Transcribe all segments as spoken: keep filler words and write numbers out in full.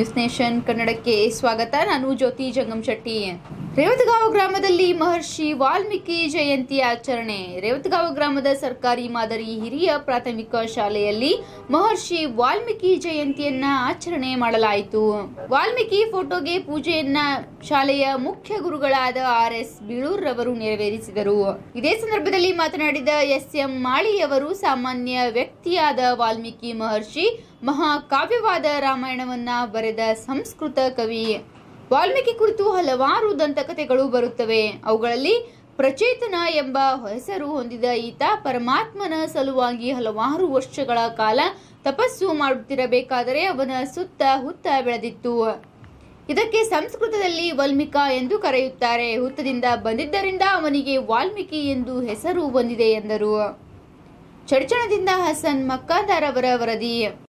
News nation ಕನ್ನಡಕ್ಕೆ ಸ್ವಾಗತ. ನಾನು ಜ್ಯೋತಿ ಜಂಗಮ್ ಶೆಟ್ಟಿ. ರೇವತಗಾಂವ ಗ್ರಾಮದಲ್ಲಿ ಮಹರ್ಷಿ ವಾಲ್ಮೀಕಿ ಜಯಂತಿ ಆಚರಣೆ. ರೇವತಗಾಂವ ಗ್ರಾಮದ ಸರ್ಕಾರಿ ಮಾದರಿ ಹಿರಿಯ ಪ್ರಾಥಮಿಕ ಶಾಲೆಯಲ್ಲಿ ಮಹರ್ಷಿ ವಾಲ್ಮೀಕಿ ಜಯಂತಿಯನ್ನ ಆಚರಣೆ ಮಾಡಲಾಯಿತು. ವಾಲ್ಮೀಕಿ ಫೋಟೋಗೆ ಪೂಜೆಯನ್ನ ಶಾಲೆಯ ಮುಖ್ಯ ಗುರುಗಳಾದ ಆರ್ ಎಸ್ ಬೀಳೂರ್ ರವರು ನೆರವೇರಿಸಿದರು. ಇದೇ ಸಂದರ್ಭದಲ್ಲಿ ಮಾತನಾಡಿದ ಎಸ್ ಎಂ ಮಾಳಿಯವರು, ಸಾಮಾನ್ಯ ವ್ಯಕ್ತಿಯಾದ ವಾಲ್ಮೀಕಿ ಮಹರ್ಷಿ ಮಹಾಕಾವ್ಯವಾದ ರಾಮಾಯಣವನ್ನ ಬರೆದ ಸಂಸ್ಕೃತ ಕವಿ. ವಾಲ್ಮೀಕಿ ಕುರಿತು ಹಲವಾರು ದಂತಕಥೆಗಳು ಬರುತ್ತವೆ. ಅವುಗಳಲ್ಲಿ ಪ್ರಚೇತನ ಎಂಬ ಹೆಸರು ಹೊಂದಿದ ಈತ ಪರಮಾತ್ಮನ ಸಲುವಾಗಿ ಹಲವಾರು ವರ್ಷಗಳ ಕಾಲ ತಪಸ್ಸು ಮಾಡುತ್ತಿರಬೇಕಾದರೆ ಅವನ ಸುತ್ತ ಹುತ್ತ ಬೆಳೆದಿತ್ತು. ಇದಕ್ಕೆ ಸಂಸ್ಕೃತದಲ್ಲಿ ವಲ್ಮಿಕ ಎಂದು ಕರೆಯುತ್ತಾರೆ. ಹುತ್ತದಿಂದ ಬಂದಿದ್ದರಿಂದ ಅವನಿಗೆ ವಾಲ್ಮೀಕಿ ಎಂದು ಹೆಸರು ಬಂದಿದೆ ಎಂದರು. ಚಡ್ಚಣದಿಂದ ಹಸನ್ ಮಕ್ಕಾದಾರ್ ಅವರ ವರದಿ.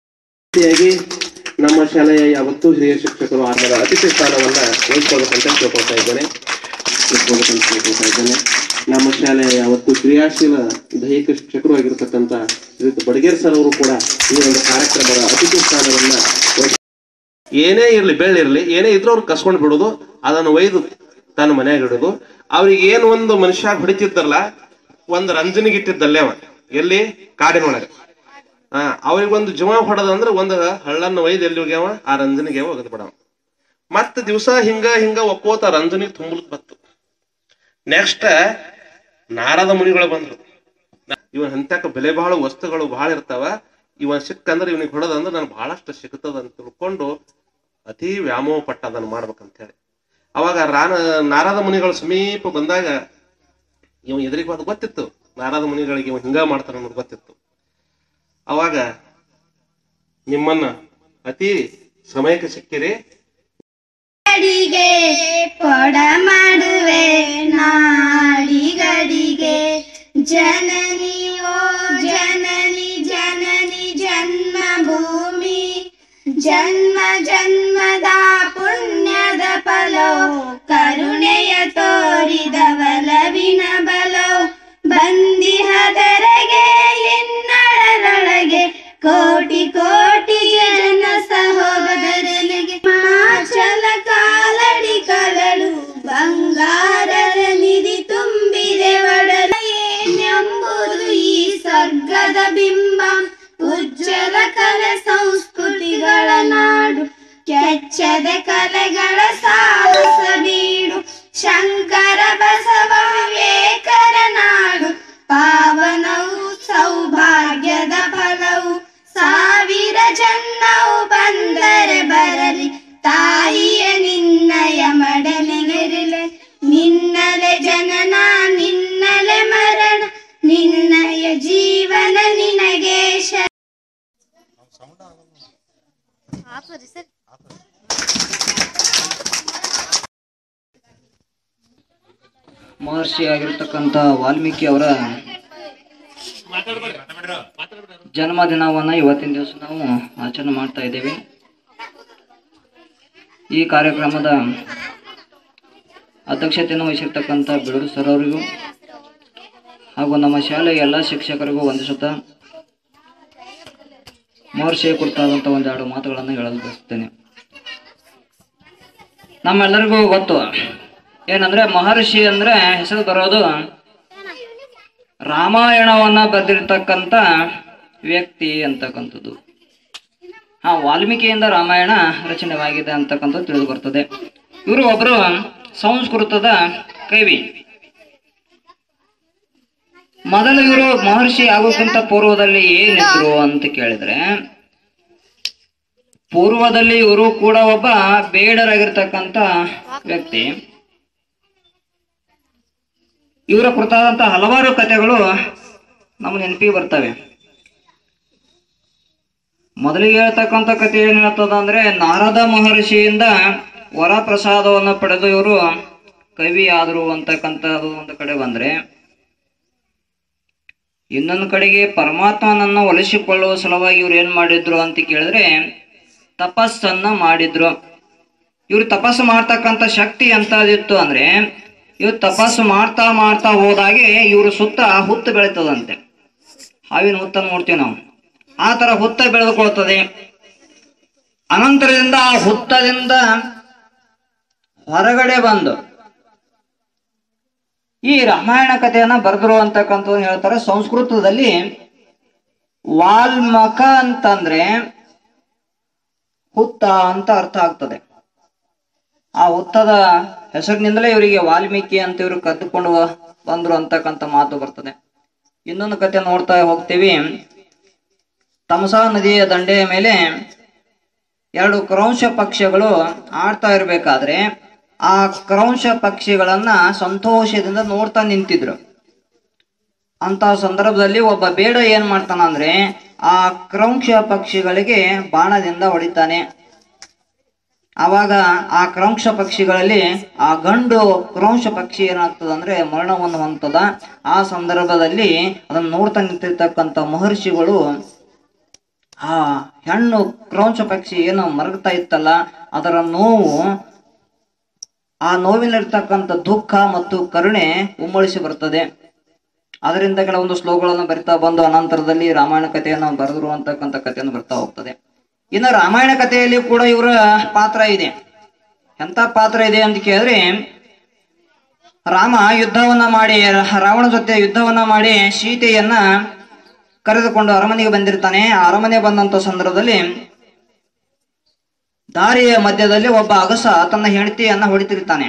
ನಮ್ಮ ಶಾಲೆಯ ಯಾವತ್ತೂ ಹಿರಿಯ ಶಿಕ್ಷಕರು ಆತ್ಮದ ಅತಿಥಿ ಸ್ಥಾನವನ್ನ ವಹಿಸ್ಕೊಳ್ಬೇಕಂತ ಕೇಳ್ಕೊಳ್ತಾ ಇದ್ದೇನೆ ತಿಳ್ಕೊಳ್ಬೇಕಂತ ಕೇಳ್ಕೊಳ್ತಾ ಇದ್ದೇನೆ ನಮ್ಮ ಶಾಲೆಯ ಯಾವತ್ತೂ ಕ್ರಿಯಾಶೀಲ ದೈಹಿಕ ಶಿಕ್ಷಕರು ಆಗಿರ್ತಕ್ಕಂಥ ಬಡಗೇರ್ ಸರ್ ಅವರು ಕೂಡ ಈ ಒಂದು ಕಾರ್ಯಕ್ರಮದ ಅತಿಥಿ ಸ್ಥಾನವನ್ನ ಏನೇ ಇರ್ಲಿ ಬೆಳ್ಳಿರ್ಲಿ ಏನೇ ಇದ್ರೂ ಅವ್ರು ಕಸ್ಕೊಂಡು ಬಿಡೋದು, ಅದನ್ನು ಒಯ್ದು ತನ್ನ ಮನೆಯಾಗ ಇಡೋದು. ಅವ್ರಿಗೆ ಏನು ಒಂದು ಮನುಷ್ಯ ಹೊಡಿತಿದ್ದಾರಲ್ಲ, ಒಂದು ರಂಜನಿಗೆ ಇಟ್ಟಿದ್ದಲ್ಲೇ ಅವ ಎಲ್ಲಿ ಕಾಡಿನೊಳಗೆ ಆ ಅವ್ರಿಗೊಂದು ಜೀವ ಹೊಡದಂದ್ರೆ ಒಂದು ಹಳ್ಳನ್ನು ಒಯ್ದು ಎಲ್ಲಿ ಹೋಗ್ಯಾವ ಆ ರಂಜನಿಗೆ ಒಗದ್ ಬಿಡವ. ಮತ್ತ ದಿವಸ ಹಿಂಗ ಹಿಂಗ ಒಕ್ಕೋತ ರಂಜನಿಗೆ ತುಂಬಲಿಕ್ ಬತ್ತು. ನೆಕ್ಸ್ಟ್ ನಾರದ ಮುನಿಗಳು ಬಂದ್ರು. ಇವನ್ ಅಂತಕ ಬೆಲೆ ಬಹಳ ವಸ್ತುಗಳು ಬಹಳ ಇರ್ತಾವ, ಇವನ್ ಸಿಕ್ಕಂದ್ರೆ ಇವನಿಗೆ ಹೊಡದಂದ್ರೆ ನನ್ ಬಹಳಷ್ಟು ಸಿಗ್ತದ ಅಂತ ತಿಳ್ಕೊಂಡು ಅತಿ ವ್ಯಾಮೋಹ ಪಟ್ಟ ಅದನ್ನ ಮಾಡ್ಬೇಕಂತ ಹೇಳಿ ಅವಾಗ ರಾನ ನಾರದ ಮುನಿಗಳು ಸಮೀಪ ಬಂದಾಗ ಇವ ಎದುರಿಗೆ ಹೋದ ಗೊತ್ತಿತ್ತು. ನಾರದ ಮುನಿಗಳಿಗೆ ಇವ ಹಿಂಗ ಮಾಡ್ತಾರ ಅನ್ನೋದು ಗೊತ್ತಿತ್ತು. ಅವಾಗ ನಿಮ್ಮನ್ನ ಅತಿ ಸಮಯಕ್ಕೆ ಸಿಕ್ಕಿರಿ ಕೊಡ ಮಾಡುವೆ ನಾಡಿಗಡಿಗೆ ಜನನಿ ಓ ಜನನಿ ಜನನಿ ಜನ್ಮಭೂಮಿ ಜನ್ಮ ಜನ್ಮದ ಪುಣ್ಯದ ಫಲೋ ಕರುಣೆಯ ತೋರಿದ ಬಲವಿನ ಬಲೋ ಬಂದಿಹದರಗೆ ಎನ್ನಳರೊಳಗೆ ಕೋಟಿ ಕೋಟಿ ಜನ ಸಹೋದರನಿಗೆ ಮಾಚಲ ಕಾಲಡಿ ಕಲಳು ಬಂಗಾರದ ನಿಧಿ ತುಂಬಿದೆ ಒಡಲ ಏನೆಂಬುದು ಈ ಸ್ವರ್ಗದ ಬಿಂಬ ಉಜ್ವಲ ಕಲೆ ಸಂಸ್ಕೃತಿಗಳ ನಾಡು ಕೆಚ್ಚದ ಕಲೆಗಳ ಸಾಹಸ ಬೀಡು ಶಂಕರ ಬಸವ ವಿವೇಕರ ನಾಡು ಪಾವನವು ಸೌಭಾಗ್ಯದ ಫಲವು ಸಾವಿರ ಜನ್ಮವು ಬಂದರೆ ಬರಲಿ ತಾಯಿಯ ನಿನ್ನಯ ಮಡಲಿಗಿರಲಿ ನಿನ್ನಲೆ ಜನನ ನಿನ್ನಲೆ ಮರಣ ನಿನ್ನಯ ಜೀವನ ನಿನಗೆ ಮಹರ್ಷಿ ಆಗಿರ್ತಕ್ಕಂಥ ವಾಲ್ಮೀಕಿ ಅವರ ಜನ್ಮದಿನವನ್ನ ಇವತ್ತಿನ ದಿವಸ ನಾವು ಆಚರಣೆ ಮಾಡ್ತಾ ಇದ್ದೇವೆ. ಈ ಕಾರ್ಯಕ್ರಮದ ಅಧ್ಯಕ್ಷತೆಯನ್ನು ವಹಿಸಿರ್ತಕ್ಕಂಥ ಬೀಳೂರ್ ಸರ್ ಅವರಿಗೂ ಹಾಗೂ ನಮ್ಮ ಶಾಲೆಯ ಎಲ್ಲ ಶಿಕ್ಷಕರಿಗೂ ವಂದಿಸುತ್ತಾ ಮಹರ್ಷಿಯ ಕುರಿತಾದಂಥ ಒಂದೆರಡು ಮಾತುಗಳನ್ನು ಹೇಳಲು ಬಯಸುತ್ತೇನೆ. ನಮ್ಮೆಲ್ಲರಿಗೂ ಗೊತ್ತು ಏನಂದ್ರೆ ಮಹರ್ಷಿ ಅಂದ್ರೆ ಹೆಸರು ಬರೋದು ರಾಮಾಯಣವನ್ನ ಬರೆದಿರ್ತಕ್ಕಂಥ ವ್ಯಕ್ತಿ ಅಂತಕ್ಕಂಥದ್ದು. ಹಾ ವಾಲ್ಮೀಕಿಯಿಂದ ರಾಮಾಯಣ ರಚನೆವಾಗಿದೆ ಅಂತಕ್ಕಂಥದ್ದು ತಿಳಿದು ಬರ್ತದೆ. ಇವರು ಒಬ್ಬರು ಸಂಸ್ಕೃತದ ಕವಿ. ಮೊದಲು ಇವರು ಮಹರ್ಷಿ ಆಗೋಕ್ಕಿಂತ ಪೂರ್ವದಲ್ಲಿ ಏನಿದ್ರು ಅಂತ ಕೇಳಿದ್ರೆ, ಪೂರ್ವದಲ್ಲಿ ಇವರು ಕೂಡ ಒಬ್ಬ ಬೇಡರಾಗಿರ್ತಕ್ಕಂಥ ವ್ಯಕ್ತಿ. ಇವರ ಕುರಿತಾದಂತಹ ಹಲವಾರು ಕಥೆಗಳು ನಮ್ಮ ನೆನಪಿಗೆ ಬರ್ತವೆ. ಮೊದಲಿಗೆ ಹೇಳ್ತಕ್ಕಂಥ ಕಥೆ ಏನ್ ಹೇಳ್ತದ ಅಂದ್ರೆ, ನಾರದ ಮಹರ್ಷಿಯಿಂದ ವರ ಪ್ರಸಾದವನ್ನು ಪಡೆದು ಇವರು ಕವಿ ಆದರು ಅಂತಕ್ಕಂಥದ್ದು ಒಂದು ಕಡೆ ಬಂದ್ರೆ, ಇನ್ನೊಂದು ಕಡೆಗೆ ಪರಮಾತ್ಮನನ್ನು ಒಲಿಸಿಕೊಳ್ಳುವ ಸಲುವಾಗಿ ಇವ್ರು ಏನ್ ಮಾಡಿದ್ರು ಅಂತ ಕೇಳಿದ್ರೆ ತಪಸ್ಸನ್ನ ಮಾಡಿದ್ರು. ಇವ್ರು ತಪಸ್ಸು ಮಾಡ್ತಕ್ಕಂಥ ಶಕ್ತಿ ಎಂತದಿತ್ತು ಅಂದ್ರೆ, ಇವ್ರು ತಪಸ್ಸು ಮಾಡ್ತಾ ಮಾಡ್ತಾ ಹೋದಾಗೆ ಇವ್ರ ಸುತ್ತ ಹುತ್ತು ಬೆಳೀತದಂತೆ. ಹಾವಿನ ಹುತ್ತನ್ನು ನೋಡ್ತೀವಿ ನಾವು, ಆ ತರ ಹುತ್ತ ಬೆಳೆದುಕೊಳ್ತದೆ. ಅನಂತರದಿಂದ ಆ ಹುತ್ತದಿಂದ ಹೊರಗಡೆ ಬಂದು ಈ ರಾಮಾಯಣ ಕಥೆಯನ್ನ ಬರೆದ್ರು ಅಂತಕ್ಕಂಥ ಹೇಳ್ತಾರೆ. ಸಂಸ್ಕೃತದಲ್ಲಿ ವಾಲ್ಮಕ ಅಂತಂದ್ರೆ ಹುತ್ತ ಅಂತ ಅರ್ಥ ಆಗ್ತದೆ. ಆ ಹುತ್ತದ ಹೆಸರಿನಿಂದಲೇ ಇವರಿಗೆ ವಾಲ್ಮೀಕಿ ಅಂತ ಇವರು ಕದ್ದುಕೊಂಡು ಬಂದ್ರು ಅಂತಕ್ಕಂಥ ಮಾತು ಬರ್ತದೆ. ಇನ್ನೊಂದು ಕಥೆ ನೋಡ್ತಾ ಹೋಗ್ತೀವಿ. ತಮಸಾ ನದಿಯ ದಂಡೆಯ ಮೇಲೆ ಎರಡು ಕ್ರೌಂಶ ಪಕ್ಷಿಗಳು ಆಡ್ತಾ ಇರ್ಬೇಕಾದ್ರೆ ಆ ಕ್ರೌಂಶ ಪಕ್ಷಿಗಳನ್ನ ಸಂತೋಷದಿಂದ ನೋಡ್ತಾ ನಿಂತಿದ್ರು. ಅಂತ ಸಂದರ್ಭದಲ್ಲಿ ಒಬ್ಬ ಬೇಡ ಏನ್ ಮಾಡ್ತಾನ ಅಂದ್ರೆ ಆ ಕ್ರೌಂಶ ಪಕ್ಷಿಗಳಿಗೆ ಬಾಣದಿಂದ ಹೊಡಿತಾನೆ. ಆವಾಗ ಆ ಕ್ರೌಂಶ ಪಕ್ಷಿಗಳಲ್ಲಿ ಆ ಗಂಡು ಕ್ರೌಂಶ ಪಕ್ಷಿ ಏನಾಗ್ತದ ಅಂದ್ರೆ ಮರಣವನ್ನು ಹೊಂದದ. ಆ ಸಂದರ್ಭದಲ್ಲಿ ಅದನ್ನ ನೋಡ್ತಾ ನಿಂತಿರ್ತಕ್ಕಂಥ ಮಹರ್ಷಿಗಳು ಆ ಹೆಣ್ಣು ಕ್ರೌಂಶ ಪಕ್ಷಿ ಏನು ಮರಗ್ತಾ ಇತ್ತಲ್ಲ ಅದರ ನೋವು, ಆ ನೋವಿನಲ್ಲಿರ್ತಕ್ಕಂಥ ದುಃಖ ಮತ್ತು ಕರುಣೆ ಉಮ್ಮಳಿಸಿ ಬರ್ತದೆ. ಅದರಿಂದ ಕೆಲವೊಂದು ಶ್ಲೋಕಗಳನ್ನು ಬರಿತಾ ಬಂದು ಅನಂತರದಲ್ಲಿ ರಾಮಾಯಣ ಕಥೆಯನ್ನು ಬರೆದ್ರು ಅಂತಕ್ಕಂಥ ಕಥೆಯನ್ನು ಬರ್ತಾ ಹೋಗ್ತದೆ. ಇನ್ನು ರಾಮಾಯಣ ಕಥೆಯಲ್ಲಿ ಕೂಡ ಇವರ ಪಾತ್ರ ಇದೆ. ಎಂತ ಪಾತ್ರ ಇದೆ ಅಂತ ಕೇಳಿದ್ರೆ, ರಾಮ ಯುದ್ಧವನ್ನ ಮಾಡಿ ರಾವಣ ಜೊತೆ ಯುದ್ಧವನ್ನ ಮಾಡಿ ಸೀತೆಯನ್ನ ಕರೆದುಕೊಂಡು ಅರಮನೆಗೆ ಬಂದಿರ್ತಾನೆ. ಆ ಅರಮನೆ ಬಂದಂತ ಸಂದರ್ಭದಲ್ಲಿ ದಾರಿಯ ಮಧ್ಯದಲ್ಲಿ ಒಬ್ಬ ಅಗಸ ತನ್ನ ಹೆಂಡತಿಯನ್ನ ಹೊಡಿತಿರ್ತಾನೆ.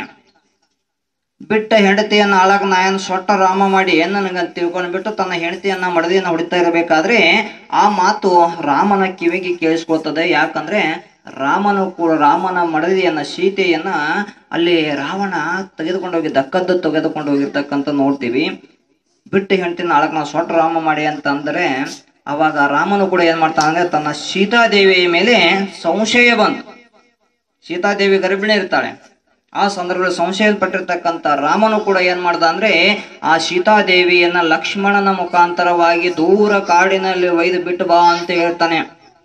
ಬಿಟ್ಟ ಹೆಂಡತಿಯನ್ನ ಆಳಾಗ ನಾಯನ್ ಸೊಟ್ಟ ರಾಮ ಮಾಡಿ ಏನ್ ನನಗಂತ ತಿಳ್ಕೊಂಡು ಬಿಟ್ಟು ತನ್ನ ಹೆಂಡತಿಯನ್ನ ಮಡದಿಯನ್ನ ಹೊಡಿತಾ ಇರಬೇಕಾದ್ರೆ ಆ ಮಾತು ರಾಮನ ಕಿವಿಗೆ ಕೇಳಿಸ್ಕೊಳ್ತದೆ. ಯಾಕಂದ್ರೆ ರಾಮನು ಕೂಡ ರಾಮನ ಮಡದಿಯನ್ನ ಸೀತೆಯನ್ನ ಅಲ್ಲಿ ರಾವಣ ತೆಗೆದುಕೊಂಡು ಹೋಗಿ ದಕ್ಕದ್ದು ತೆಗೆದುಕೊಂಡು ಹೋಗಿರ್ತಕ್ಕಂಥ ನೋಡ್ತೀವಿ. ಬಿಟ್ಟ ಹೆಂಡತಿನ ಆಳಾಗ ನಾವು ಸೊಟ್ಟ ರಾಮ ಮಾಡಿ ಅಂತ ಅಂದ್ರೆ ಅವಾಗ ರಾಮನು ಕೂಡ ಏನ್ ಮಾಡ್ತಾನ ಅಂದ್ರೆ ತನ್ನ ಸೀತಾದೇವಿಯ ಮೇಲೆ ಸಂಶಯ ಬಂತು. ಸೀತಾದೇವಿ ಗರ್ಭಿಣಿ ಇರ್ತಾಳೆ. ಆ ಸಂದರ್ಭದಲ್ಲಿ ಸಂಶಯ ಪಟ್ಟಿರ್ತಕ್ಕಂಥ ರಾಮನು ಕೂಡ ಏನ್ ಮಾಡ್ದ ಅಂದ್ರೆ ಆ ಸೀತಾದೇವಿಯನ್ನ ಲಕ್ಷ್ಮಣನ ಮುಖಾಂತರವಾಗಿ ದೂರ ಕಾಡಿನಲ್ಲಿ ಒಯ್ದು ಬಿಟ್ಟು ಬಾ ಅಂತ ಹೇಳ್ತಾನೆ.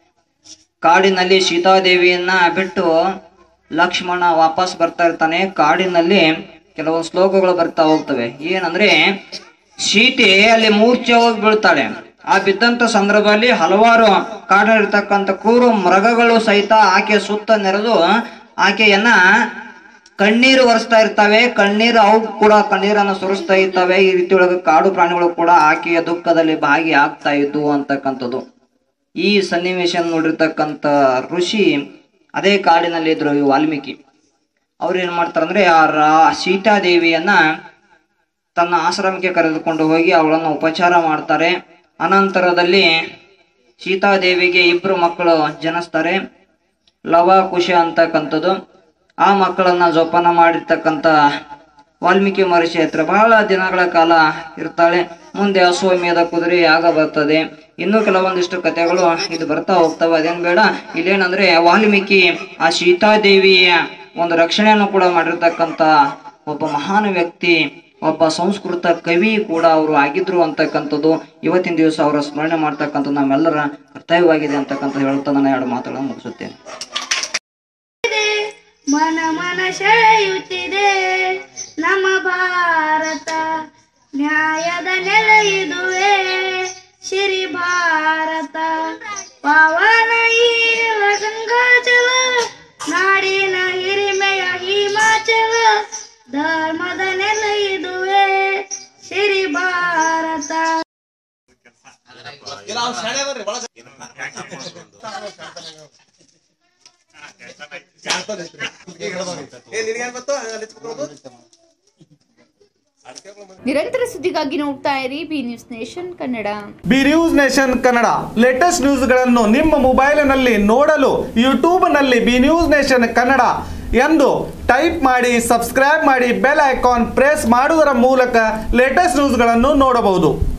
ಕಾಡಿನಲ್ಲಿ ಸೀತಾದೇವಿಯನ್ನ ಬಿಟ್ಟು ಲಕ್ಷ್ಮಣ ವಾಪಸ್ ಬರ್ತಾ ಇರ್ತಾನೆ. ಕಾಡಿನಲ್ಲಿ ಕೆಲವೊಂದು ಶ್ಲೋಕಗಳು ಬರ್ತಾ ಹೋಗ್ತವೆ. ಏನಂದ್ರೆ ಸೀತೆ ಅಲ್ಲಿ ಮೂರ್ಛೆ ಹೋಗಿ ಬೀಳ್ತಾಳೆ. ಆ ಬಿದ್ದಂತ ಸಂದರ್ಭದಲ್ಲಿ ಹಲವಾರು ಕಾಡಿನಲ್ಲಿರ್ತಕ್ಕಂಥ ಕ್ರೂರ ಮೃಗಗಳು ಸಹಿತ ಆಕೆ ಸುತ್ತ ನೆರೆದು ಆಕೆಯನ್ನ ಕಣ್ಣೀರು ಒರೆಸ್ತಾ ಇರ್ತವೆ. ಕಣ್ಣೀರು ಅವು ಕೂಡ ಕಣ್ಣೀರನ್ನು ಸುರಿಸ್ತಾ ಇರ್ತವೆ. ಈ ರೀತಿಯೊಳಗೆ ಕಾಡು ಪ್ರಾಣಿಗಳು ಕೂಡ ಆಕೆಯ ದುಃಖದಲ್ಲಿ ಭಾಗಿ ಆಗ್ತಾ ಇದ್ವು ಅಂತಕ್ಕಂಥದ್ದು. ಈ ಸನ್ನಿವೇಶ ನೋಡಿರ್ತಕ್ಕಂಥ ಋಷಿ ಅದೇ ಕಾಡಿನಲ್ಲಿ ಇದ್ರು ಈ ವಾಲ್ಮೀಕಿ. ಅವ್ರು ಏನ್ ಮಾಡ್ತಾರಂದ್ರೆ ಆ ರಾ ಸೀತಾದೇವಿಯನ್ನ ತನ್ನ ಆಶ್ರಮಕ್ಕೆ ಕರೆದುಕೊಂಡು ಹೋಗಿ ಅವಳನ್ನು ಉಪಚಾರ ಮಾಡ್ತಾರೆ. ಅನಂತರದಲ್ಲಿ ಸೀತಾದೇವಿಗೆ ಇಬ್ರು ಮಕ್ಕಳು ಜನಿಸ್ತಾರೆ, ಲವ ಕುಶ ಅಂತಕ್ಕಂಥದ್ದು. ಆ ಮಕ್ಕಳನ್ನ ಜೋಪಾನ ಮಾಡಿರ್ತಕ್ಕಂಥ ವಾಲ್ಮೀಕಿ ಮಹರ್ಷಿ ಹತ್ರ ಬಹಳ ದಿನಗಳ ಕಾಲ ಇರ್ತಾಳೆ. ಮುಂದೆ ಅಶ್ವಮೇಧ ಕುದುರೆ ಯಾಗ ಬರ್ತದೆ. ಇನ್ನೂ ಕೆಲವೊಂದಿಷ್ಟು ಕಥೆಗಳು ಇದು ಬರ್ತಾ ಹೋಗ್ತವೆ. ಅದೇನ್ ಬೇಡ, ಇಲ್ಲೇನಂದ್ರೆ ವಾಲ್ಮೀಕಿ ಆ ಸೀತಾದೇವಿಯ ಒಂದು ರಕ್ಷಣೆಯನ್ನು ಕೂಡ ಮಾಡಿರ್ತಕ್ಕಂಥ ಒಬ್ಬ ಮಹಾನ್ ವ್ಯಕ್ತಿ, ಒಬ್ಬ ಸಂಸ್ಕೃತ ಕವಿ ಕೂಡ ಅವರು ಆಗಿದ್ರು ಅಂತಕ್ಕಂಥದ್ದು ಇವತ್ತಿನ ದಿವಸ ಅವರ ಸ್ಮರಣೆ ಮಾಡ್ತಕ್ಕಂಥದ್ದು ನಮ್ಮೆಲ್ಲರ ಕರ್ತವ್ಯವಾಗಿದೆ ಅಂತಕ್ಕಂಥ ಹೇಳ್ತಾ ನಾನು ಎರಡು ಮಾತುಗಳನ್ನು ಮುಗಿಸುತ್ತೇನೆ. ಮನ ಮನ ಸೆಳೆಯುತ್ತಿದೆ ನಮ್ಮ ಭಾರತ, ನ್ಯಾಯದ ನೆಲೆಯಿದುವೆ ಸಿರಿ ಭಾರತ. ಪಾವನ ಈವ ಗಂಗಾಜಲ, ನಾಡಿನ ಹಿರಿಮೆಯ ಹಿಮಾಚಲ, ಧರ್ಮದ ನೆಲೆಯಿದುವೆ ಸಿರಿ ಭಾರತ. ನಿರಂತರ ಸುದ್ದಿಗಾಗಿ ನೋಡ್ತಾ ಇರಿ B news nation Kannada. B news nation Kannada latest ನ್ಯೂಸ್ಗಳನ್ನು ನಿಮ್ಮ ಮೊಬೈಲಿನಲ್ಲಿ ನೋಡಲು ಯೂಟ್ಯೂಬ್ನಲ್ಲಿ ಬಿ ನ್ಯೂಸ್ ನೇಷನ್ ಕನ್ನಡ ಎಂದು ಟೈಪ್ ಮಾಡಿ ಸಬ್ಸ್ಕ್ರೈಬ್ ಮಾಡಿ ಬೆಲ್ ಐಕಾನ್ ಪ್ರೆಸ್ ಮಾಡುವುದರ ಮೂಲಕ ಲೇಟೆಸ್ಟ್ ನ್ಯೂಸ್ಗಳನ್ನು ನೋಡಬಹುದು.